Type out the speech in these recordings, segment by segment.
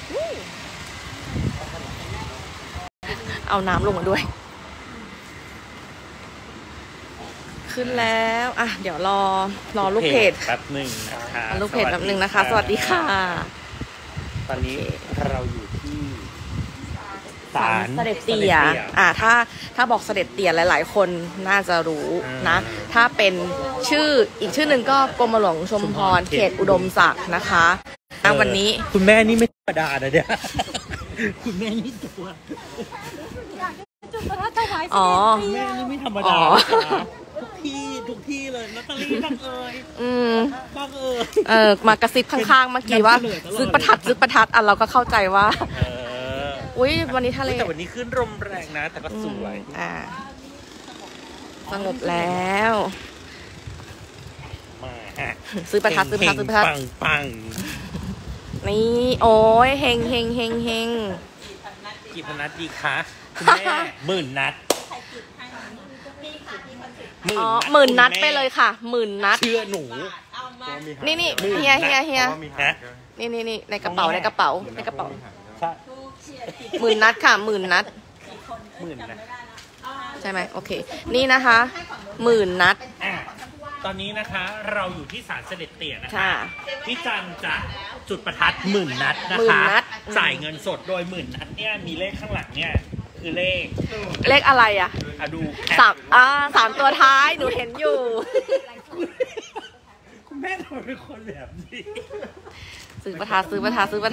เอาน้ำลงมาด้วยขึ้นแล้วอ่ะเดี๋ยวรอลูกเพจแป๊บหนึ่งนะคะลูกเพจแป๊บหนึ่งนะคะสวัสดีค่ะตอนนี้เราอยู่ที่ศาลเสด็จเตี่ยถ้าบอกเสด็จเตี่ยหลายๆคนน่าจะรู้นะถ้าเป็นอีกชื่อหนึ่งก็กรมหลวงชุมพรเขตอุดมศักดิ์นะคะวันนี้คุณแม่นี่ไม่ธรรมดานะเนี่ยคุณแม่นี่ตัวอ๋อแม่นี่ไม่ธรรมดาทุกที่เลยลอตเตอรี่บังเอิญบังเอิญมากระซิบข้างๆเมื่อกี้ว่าซื้อประทัดเราก็เข้าใจว่าอุ้ยวันนี้ทะเลแต่วันนี้ขึ้นลมแรงนะแต่ก็สวยสงบแล้วมาซื้อประทัดปังนี่โอ้ยเฮงกี่พนัดดีคะคุณแม่10,000 นัด 10,000 นัดไปเลยค่ะ10,000 นัดเชื่อหนูนี่เฮียนี่ในกระเป๋า10,000 นัดค่ะ10,000 นัด 10,000 นะใช่ไหมโอเคนี่นะคะ10,000 นัดตอนนี้นะคะเราอยู่ที่ศาลเสด็จเตี่ยนะคะพี่จันจะจุดประทัด10,000 นัดนะคะจ่ายเงินสดโดย10,000 นัดเนี่ยมีเลขข้างหลังเนี่ยคือเลขอะไรอ่ะดู 3ตัวท้ายหนูเห็นอยู่คุณแม่ทำไมเป็นคนแบบนี้ซื้อประทัดต้อง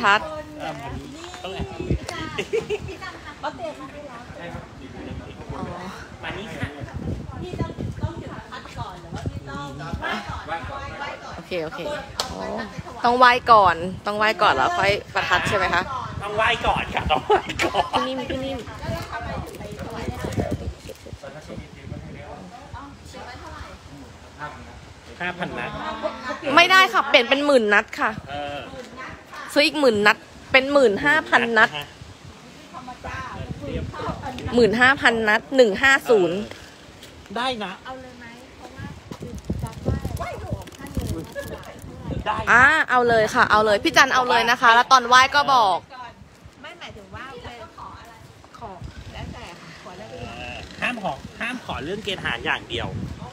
มานี่ค่ะพี่ต้องจุดประทัดก่อนหรือว่าพี่ต้องโอเคต้องไหว้ก่อนแล้วค่อยประทัดใช่ไหมคะต้องไหว้ก่อนค่ะต้องไหว้ก่อนพี่นิ่ม 5,000 นัดไม่ได้ค่ะเปลี่ยนเป็น10,000 นัดค่ะซื้ออีก10,000 นัดเป็น15,000 นัด15,000 นัด150 ได้นะเอาเลยไหมเพราะว่าได้เอาเลยค่ะเอาเลยพี่จันเอาเลยนะคะแล้วตอนไหว้ก็บอกไม่หมายถึงว่าขอแล้วแต่ขอแล้วแต่ห้ามขอเรื่องเกณฑ์ทหารอย่างเดียว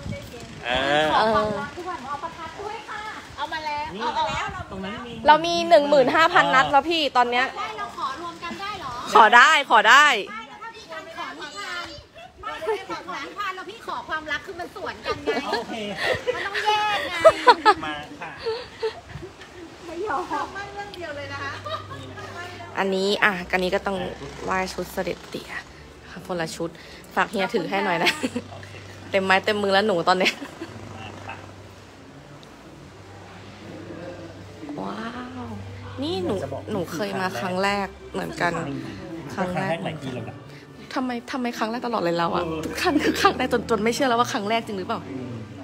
ทุกวันเอาประทัดด้วยค่ะเอามาแล้วตรงนั้นเรามี15,000 นัดแล้วพี่ตอนเนี้ยเราขอรวมกันได้หรอขอได้ถ้าพี่ทำขอนิทานไม่ได้ขอนิทานแล้วพี่ขอความรักคือมันสวนกันไงมันต้องแยกไงมาค่ะไม่ยอมมั่นเรื่องเดียวเลยนะคะอันนี้ก็ต้องไหว้ชุดเสด็จเตี่ยคนละชุดฝากเฮียถือให้หน่อยนะเต็มไม้เต็มมือแล้วหนูตอนนี้ว้าวนี่หนูเคยมาครั้งแรกเหมือนกันครั้งแรกทำไมครั้งแรกตลอดเลยเราอ่ะครั้งคือครั้งแรกจนไม่เชื่อแล้วว่าครั้งแรกจริงหรือเปล่า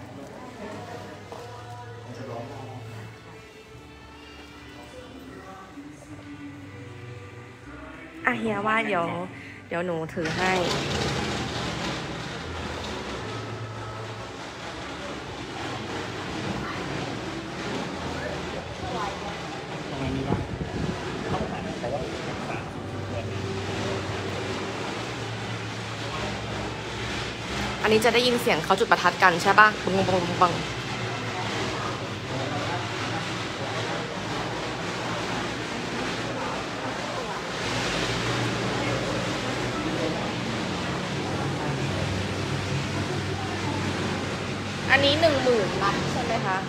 เฮียว่าเดี๋ยวหนูถือให้อันนี้จะได้ยินเสียงเขาจุดประทัดกันใช่ป่ะบังอันนี้10,000 นัดใช่ไหมคะ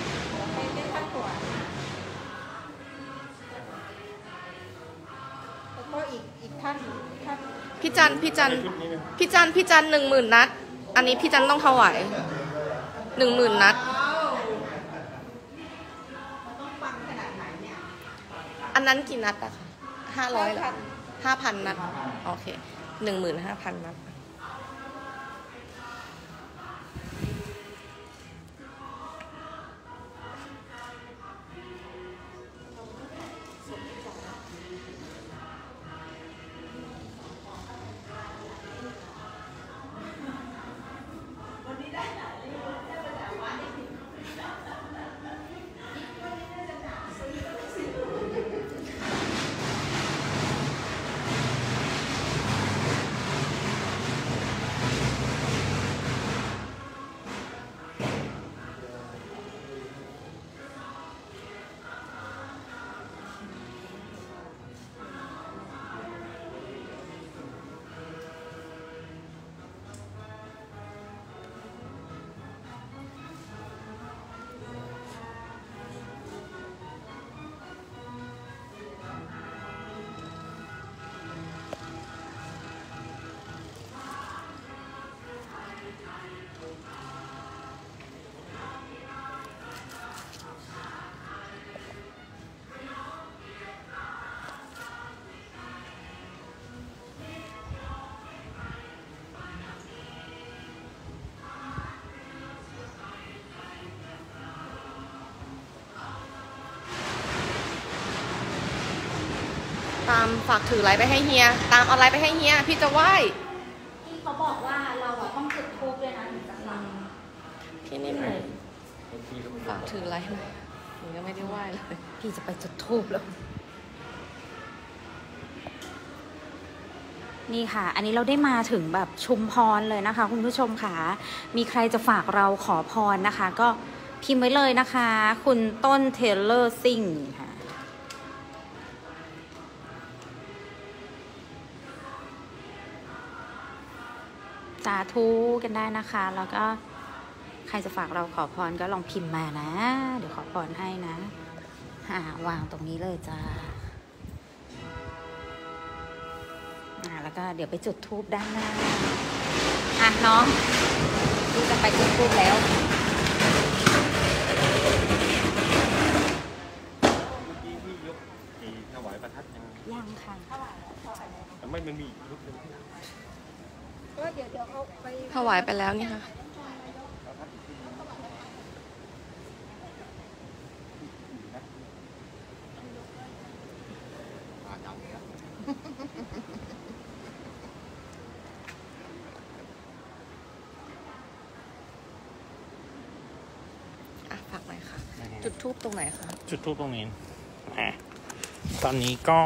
แล้วก็อีกท่านพี่จัน10,000 นัดอันนี้พี่จันต้องถวาย10,000 นัดอันนั้นกี่นัดอะคะ500 เหรอ5,000 นัดโอเค15,000 นัดตามฝากถืออะไรไปให้เฮียตามเอาอะไรไปให้เฮียพี่จะไหว้พี่เขาบอกว่าเราต้องจุดธูปด้วยนะถึงจะฟังพี่นิ่มเลยฝากถืออะไรหนูยังไม่ได้ไหว้เลยพี่จะไปจุดธูปแล้วนี่ค่ะอันนี้เราได้มาถึงแบบชุมพรเลยนะคะคุณผู้ชมค่ะมีใครจะฝากเราขอพรนะคะก็พิมพ์ไว้เลยนะคะคุณต้นเทเลอร์ซิงค่ะสาธุกันได้นะคะแล้วก็ใครจะฝากเราขอพรก็ลองพิมพ์มานะเดี๋ยวขอพรให้นะวางตรงนี้เลยจ้าแล้วก็เดี๋ยวไปจุดธูปด้านหน้าน้องพี่จะไปจุดธูปแล้วถวายประทัดยังค่ะแต่ไม่มันมีรูปนึงก็เดี๋ยวเอาไปถวายไปแล้วนี่ค่ะฝากหน่อยค่ะจุดธูปตรงไหนคะจุดธูปตรงนี้ตอนนี้ก็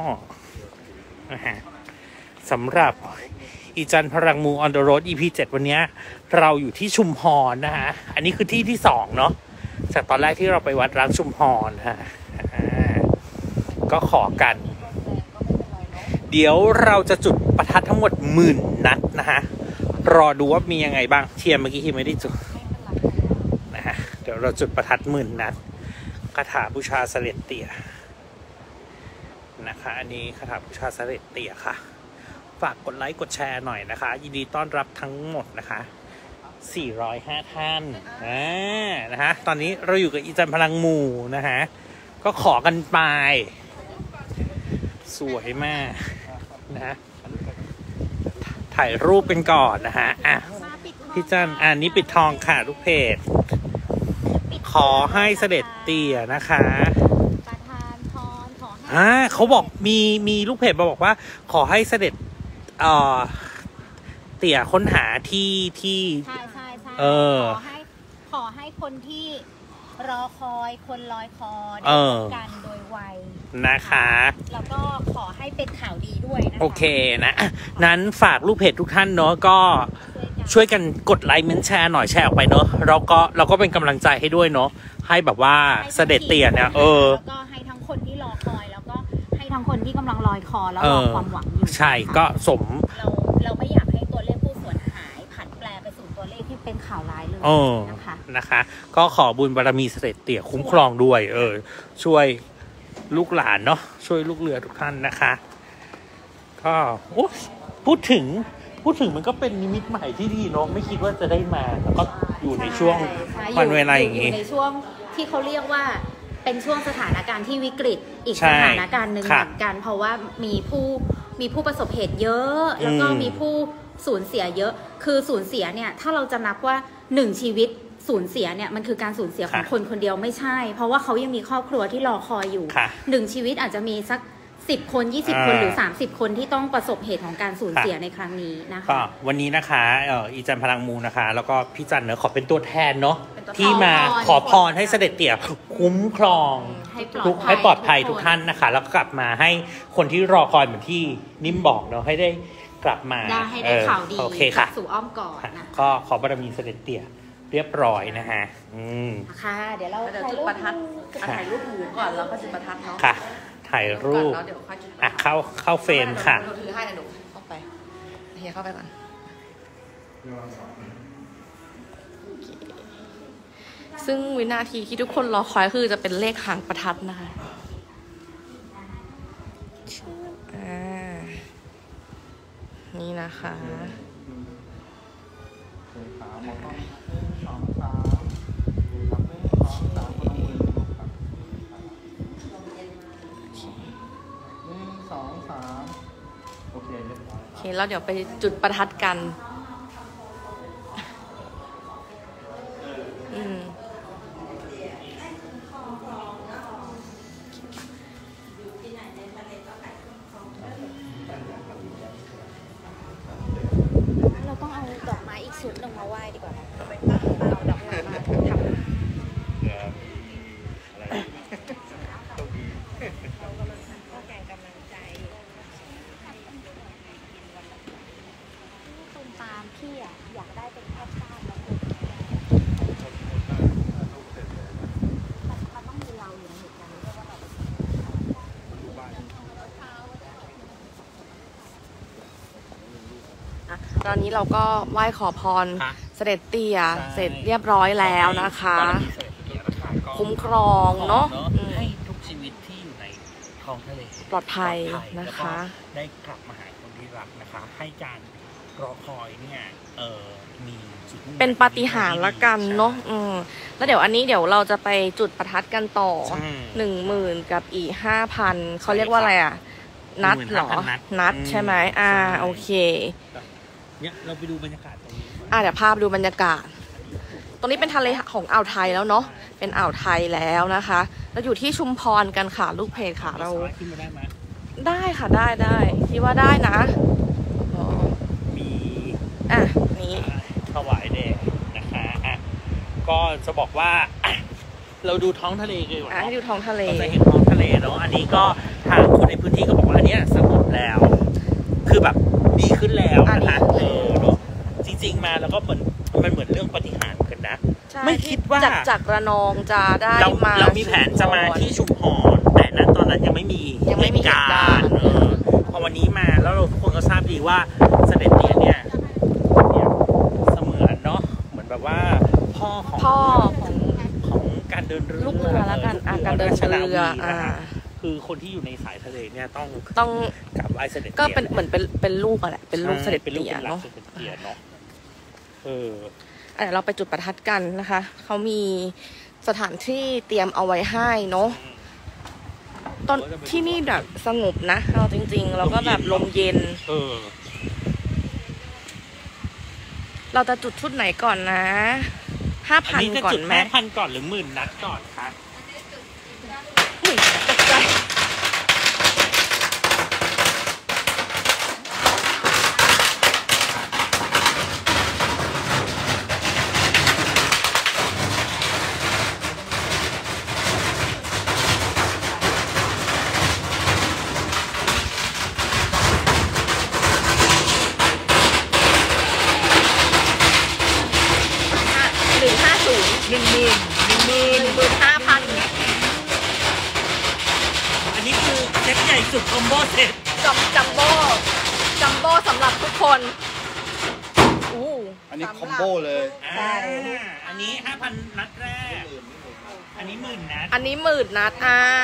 สำหรับอีจันพลังมู on the road EP 7 วันนี้เราอยู่ที่ชุมพรนะฮะอันนี้คือที่ที่2เนาะจากตอนแรกที่เราไปวัดร้างชุมพรฮะก็ขอกันเดี๋ยวเราจะจุดประทัดทั้งหมด10,000 นัดนะฮะรอดูว่ามียังไงบ้างเทียมเมื่อกี้ที่ไม่ได้จุดนะฮะเดี๋ยวเราจุดประทัด10,000 นัดคาถาบูชาเสด็จเตี่ยนะคะอันนี้คาถาบูชาเสด็จเตี่ยค่ะฝากกดไลค์กดแชร์หน่อยนะคะยินดีต้อนรับทั้งหมดนะคะ405 ท่านนะฮะตอนนี้เราอยู่กับอีจันพลังหมู่นะฮะก็ขอกันไปสวยมากนะฮะถ่ายรูปเป็นก่อนนะฮะพี่จันอันนี้ปิดทองค่ะลูกเพจขอให้เสด็จเตี่ยนะคะประทานพรขอให้เขาบอกมีลูกเพจบอกว่าขอให้เสด็จเตี่ยค้นหาที่ใช่ขอให้คนที่รอคอยคนลอยคอได้พบกันโดยไวนะคะแล้วก็ขอให้เป็นข่าวดีด้วยนะคะโอเคนะนั้นฝากลูกเพจทุกท่านเนาะก็ช่วยกันกดไลค์เมนแชร์หน่อยแชร์ออกไปเนาะเราก็เป็นกำลังใจให้ด้วยเนาะให้แบบว่าเสด็จเตี่ยเนี่ยแล้วก็ให้ทั้งคนที่รอคอยแล้วก็ให้ทั้งคนที่กำลังลอยคอแล้วรอความหวังอยู่ใช่ก็สมเราไม่อยากให้ตัวเลขผู้สูญหายผันแปรไปสู่ตัวเลขที่เป็นข่าวร้ายเลยนะคะก็ขอบุญบารมีเสด็จเตี่ยคุ้มครองด้วยช่วยลูกหลานเนาะช่วยลูกเรือทุกท่านนะคะก็พูดถึงมันก็เป็นนิมิตใหม่ที่ดีเนาะไม่คิดว่าจะได้มาแล้วก็อยู่ในช่วงวันเวลาอย่างนี้ในช่วงที่เขาเรียกว่าเป็นช่วงสถานการณ์ที่วิกฤตอีกสถานการณ์หนึ่งเหมือนกันเพราะว่ามีผู้ประสบเหตุเยอะแล้วก็มีผู้สูญเสียเยอะคือสูญเสียเนี่ยถ้าเราจะนับว่า1ชีวิตสูญเสียเนี่ยมันคือการสูญเสียของคนคนเดียวไม่ใช่เพราะว่าเขายังมีครอบครัวที่รอคอยอยู่1ชีวิตอาจจะมีสัก10 คน20 คนหรือ30 คนที่ต้องประสบเหตุของการสูญเสียในครั้งนี้นะคะก็วันนี้นะคะอีจันพลังมูนะคะแล้วก็พี่จันเนอะขอเป็นตัวแทนเนาะที่มาขอพรให้เสด็จเตี่ยคุ้มครองให้ปลอดภัยทุกท่านนะคะแล้วก็กลับมาให้คนที่รอคอยเหมือนที่นิ่มบอกเนาะให้ได้กลับมาให้ได้ข่าวดีสู่อ้อมกอดนะก็ขอบารมีเสด็จเตี่ยเรียบร้อยนะฮะค่ะเดี๋ยวเราจุดประทัดถ่ายรูปหมูก่อนแล้วก็จุดประทัดเนาะค่ะถ่ายรูปเข้าเฟรมค่ะถือให้หนูเข้าไปเฮียเข้าไปก่อนซึ่งวินาทีที่ทุกคนรอคอยคือจะเป็นเลขหางประทัดนะคะนี่นะคะโอเคแล้วเดี๋ยวไปจุดประทัดกันตอนนี้เราก็ไหว้ขอพรเสด็จเตี่ยเสร็จเรียบร้อยแล้วนะคะคุ้มครองเนาะให้ทุกชีวิตที่อยู่ในท้องทะเลปลอดภัยนะคะได้กลับมาหาคนที่รักนะคะให้การรอคอยเนี่ยมีจุดเป็นปาฏิหาริย์ละกันเนาะแล้วเดี๋ยวอันนี้เดี๋ยวเราจะไปจุดประทัดกันต่อ10,000กับอีก5,000เขาเรียกว่าอะไรอ่ะนัดเหรอนัดใช่ไหมโอเคเนี่ยเราไปดูบรรยากาศตรงนี้เดี๋ยวพาไปดูบรรยากาศตรงนี้เป็นทะเลของอ่าวไทยแล้วเนาะเป็นอ่าวไทยแล้วนะคะเราอยู่ที่ชุมพรกันค่ะลูกเพจค่ะเราได้ค่ะได้ที่ว่าได้นะมีนี้ถวายแด่นะคะก็จะบอกว่าเราดูท้องทะเลกันก่อนให้ดูท้องทะเลเราจะเห็นท้องทะเลเนาะอันนี้ก็ทางคนในพื้นที่ก็บอกว่าอันนี้สงบแล้วคือแบบดีขึ้นแล้วนะคะเนาะจริงๆมาแล้วก็มันเหมือนเรื่องปาฏิหาริย์กันนะไม่คิดว่าจากระนองจะได้มาเรามีแผนจะมาที่ชุมพรแต่นั้นตอนนั้นยังไม่มีการพอวันนี้มาแล้วเราทุกคนก็ทราบดีว่าเสด็จเตี่ยเนี่ยเสมือนเนาะเหมือนแบบว่าพ่อของการเดินเรือลูกเรือแล้วกันการเดินเรือคือคนที่อยู่ในสายทะเลเนี่ยต้องกราบไหว้เสด็จก็เป็นเหมือนเป็นลูกแหละเป็นลูกเสด็จเตี่ยเนาะเราไปจุดประทัดกันนะคะเขามีสถานที่เตรียมเอาไว้ให้เนาะตอนที่นี่แบบสงบนะเราจริงๆเราก็แบบลมเย็นเราจะจุดชุดไหนก่อนนะ5,000ก่อนไหม 5,000ก่อนหรือ10,000 นัดก่อนคะตกใจ15,000 อันนี้คือเซ็ตใหญ่สุดคอมโบเซ็ตจัมโบ้สำหรับทุกคนอันนี้คอมโบเลยอันนี้ 5,000 นัดแรกอันนี้10,000 นัดอันนี้10,000 นัด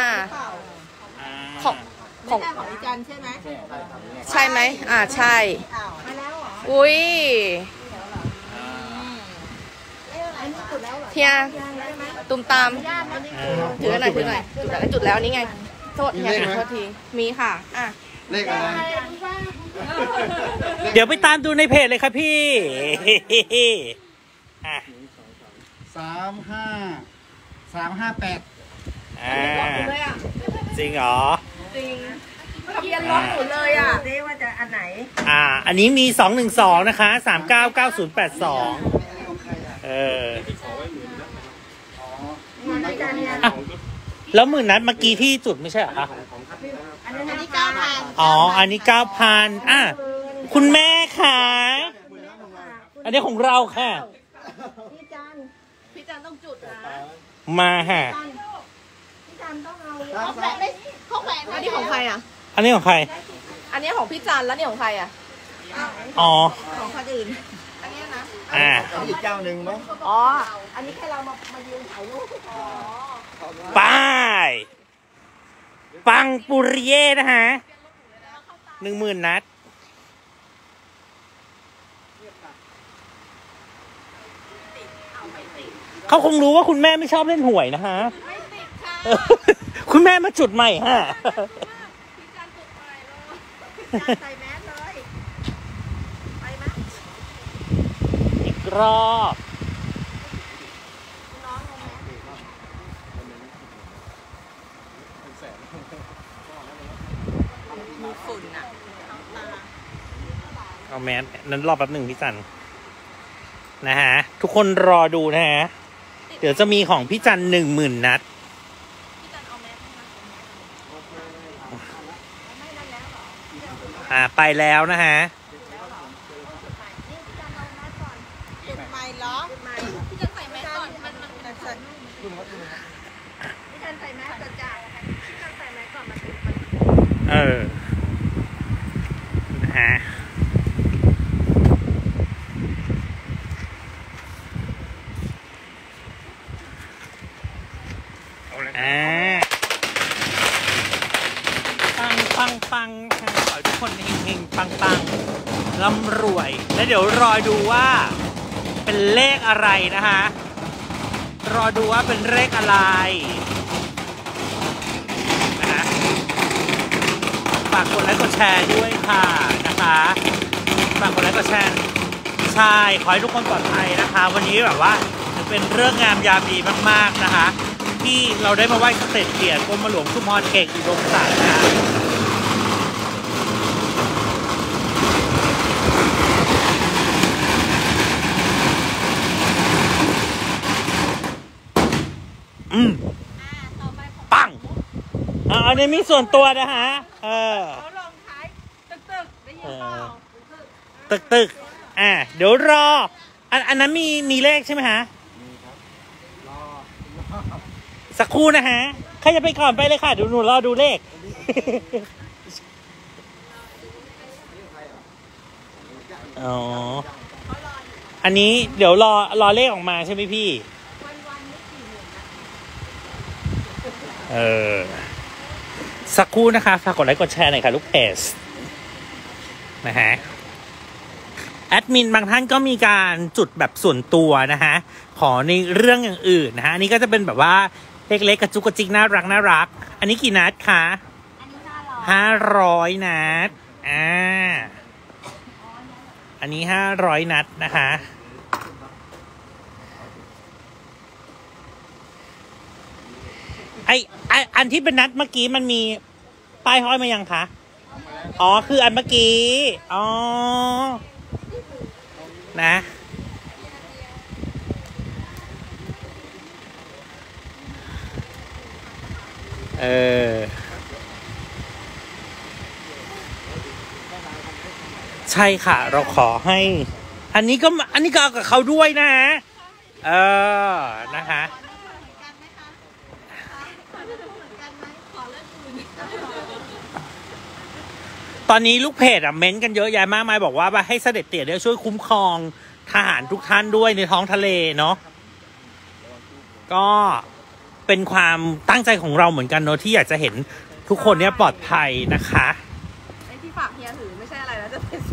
ของพี่จันใช่ไหมใช่ไหมใช่อุ้ยเฮียตุ้มตามถือหน่อยจุดแล้วนี่ไงโทษเฮียโทษทีมีค่ะเลขอะไรเดี๋ยวไปตามดูในเพจเลยครับพี่ 358 จริงเหรอจริงทะเบียนรถหนูเลยนี่ว่าจะอันไหนอันนี้มี212นะคะ399082แล้ว10,000 นัดเมื่อกี้ที่จุดไม่ใช่เหรอคะอันนี้9,000 อันนี้9,000คุณแม่ค่ะอันนี้ของเราค่ะพี่จันต้องจุดนะมาค่ะพี่จันต้องเอาเขาแขวนอันนี้ของใครอันนี้ของใครอันนี้ของพี่จันแล้วนี่ของใครของคนอื่นอันนี้นะอีกเจ้าหนึ่งมั้งอันนี้แค่เรามายืนถ่ายรูปปังปุริเย่นะฮะ10,000 นัดเขาคงรู้ว่าคุณแม่ไม่ชอบเล่นหวยนะฮะคุณแม่มาจุดใหม่ฮะใส่แมสเลยไปไหมอีกรอบเอาแมสนั้นรอแป๊บหนึ่งพี่จันนะฮะทุกคนรอดูนะฮะเดี๋ยวจะมีของพี่จัน10,000 นัดไปแล้วนะฮะจุดใหม่เหรอพี่จันใส่แมสก่อนพี่จันใส่แมสก่อนจ้ะพี่จันใส่แมสก่อนนะฮะปังขอให้ทุกคนเฮงๆปังๆร่ำรวยแล้วเดี๋ยวรอดูว่าเป็นเลขอะไรนะคะรอดูว่าเป็นเลขอะไรนะฝากกดไลค์กดแชร์ด้วยค่ะนะคะฝากกดไลค์กดแชร์ใช่ขอให้ทุกคนปลอดภัยนะคะวันนี้แบบว่าเป็นเรื่องงามยามดีมากๆนะคะที่เราได้มาไหว้เสด็จเตี่ยกรมหลวงชุมพรเก่งอุดมศักดิ์นะปังอันนี้มีส่วนตัวนะฮะเขาลงท้ายตึกได้ยินเปล่าตึกเดี๋ยวรออันนั้นมีเลขใช่ไหมฮะสักครู่นะฮะใครจะไปก่อนไปเลยค่ะเดี๋ยวหนูรอดูเลขอ๋ออันนี้เดี๋ยวรอเลขออกมาใช่ไหมพี่สักครู่นะคะฝากกดไลค์กดแชร์หน่อยค่ะลูกเพจนะฮะแอดมินบางท่านก็มีการจุดแบบส่วนตัวนะฮะขอในเรื่องอย่างอื่นนะฮะอันนี้ก็จะเป็นแบบว่าเล็กๆกระจุกกระจิกน่ารักอันนี้กี่นัดคะอันนี้500นัดอันนี้500นัดนะคะอันที่เป็นนัดเมื่อกี้มันมีป้ายห้อยมายังคะอ๋อคืออันเมื่อกี้อ๋อนะใช่ค่ะเราขอให้อันนี้ก็เอากับเขาด้วยนะนะคะตอนนี้ลูกเพจเม้นกันเยอะแยะมากมายบอกว่าให้เสด็จเตี่ยได้ช่วยคุ้มครองทหารทุกท่านด้วยในท้องทะเลเนาะก็เป็นความตั้งใจของเราเหมือนกันเนาะที่อยากจะเห็นทุกคนเนี่ยปลอดภัยนะคะไอ้ที่ฝากเฮียถือไม่ใช่อะไรนะจะเป็น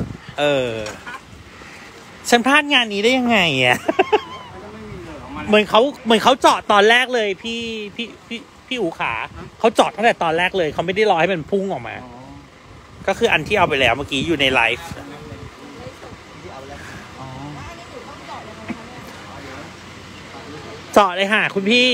ฉันพลาดงานนี้ได้ยังไงอ่ะ เหมือนเขาเจาะตอนแรกเลยพี่อูขาเขาเจาะตั้งแต่ตอนแรกเลยเขาไม่ได้รอให้มันพุ่งออกมาก็คืออันที่เอาไปแล้วเมื่อกี้อยู่ในไลฟ์เจาะเลยค่ะคุณพี่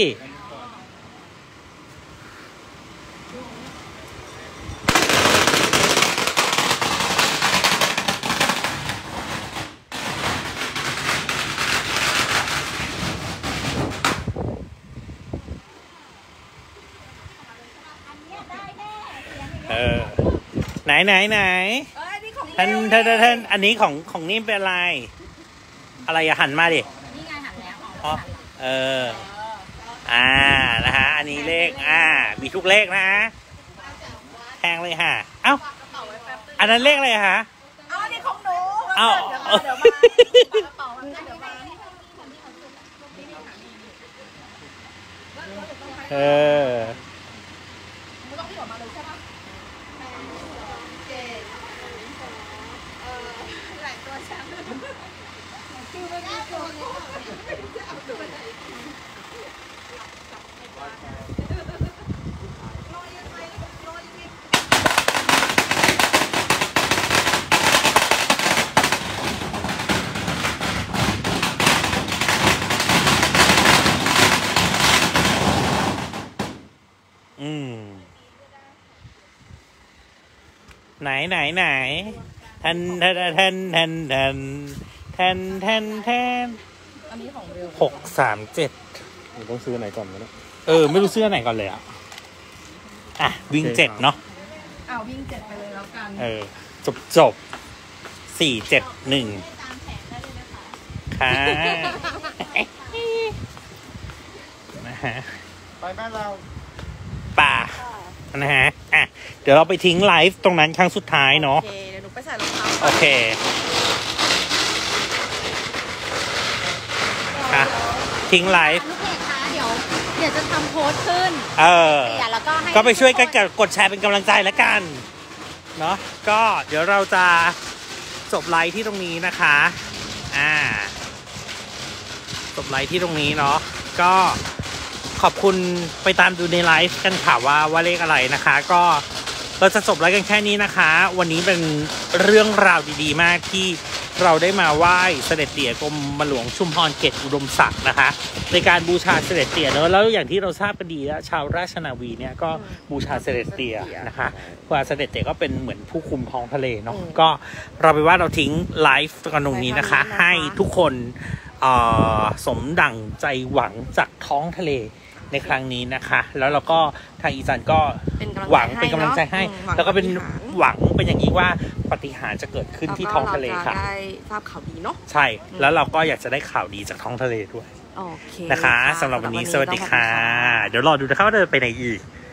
ไหนท่านอันนี้ของนี่เป็นอะไรอะหันมาดินี่ไงหันแล้วนะฮะอันนี้เลขมีทุกเลขนะแทงเลยค่ะเอ้าอันนั้นเลขอะไรคะอันนี้ของหนูเอ้าเดี๋ยวมากระเป๋าเดี๋ยวมาไหนท่านอันนี้ของเร็ว637 ต้องซื้อไหนก่อนนะไม่รู้ซื้อไหนก่อนเลยวิ่ง7เนาะวิ่ง7ไปเลยแล้วกันจบ471ค่ะนะฮะไปบ้านเราป่านะฮะเดี๋ยวเราไปทิ้งไลฟ์ตรงนั้นครั้งสุดท้ายเนาะโอเคเดี๋ยวหนูไปใส่รองเท้าโอเคทิ้งไลฟ์ลูกเพจคะเดี๋ยวจะทำโพสต์ขึ้นแล้วก็ไปช่วยกันกดแชร์เป็นกำลังใจแล้วกันเนาะก็เดี๋ยวเราจะจบไลฟ์ที่ตรงนี้นะคะจบไลฟ์ที่ตรงนี้เนาะก็ขอบคุณไปตามดูในไลฟ์กันค่ะว่าเลขอะไรนะคะก็เราจะจบไลฟ์กันแค่นี้นะคะวันนี้เป็นเรื่องราวดีๆมากที่เราได้มาไหว้เสด็จเตี่ยกรมหลวงชุมพรเกตอุดมศักดิ์นะคะในการบูชาเสด็จเตี่ยเนอะแล้วอย่างที่เราทราบกันดีแล้วชาวราชนาวีเนี่ยก็บูชาเสด็จเตี่ยนะคะเพราะเสด็จเตี่ยก็เป็นเหมือนผู้คุมท้องทะเลเนาะก็เราไปว่าเราทิ้งไลฟ์กันตรงนี้นะคะให้ทุกคนสมดั่งใจหวังจากท้องทะเลในครั้งนี้นะคะแล้วเราก็ทางอีจันก็หวังเป็นกำลังใจให้แล้วก็เป็นหวังเป็นอย่างนี้ว่าปาฏิหาริย์จะเกิดขึ้นที่ท้องทะเลค่ะได้ทราบข่าวดีเนาะใช่แล้วเราก็อยากจะได้ข่าวดีจากท้องทะเลด้วยนะคะสำหรับวันนี้สวัสดีค่ะเดี๋ยวรอดูนะคะว่าจะไปไหนอีก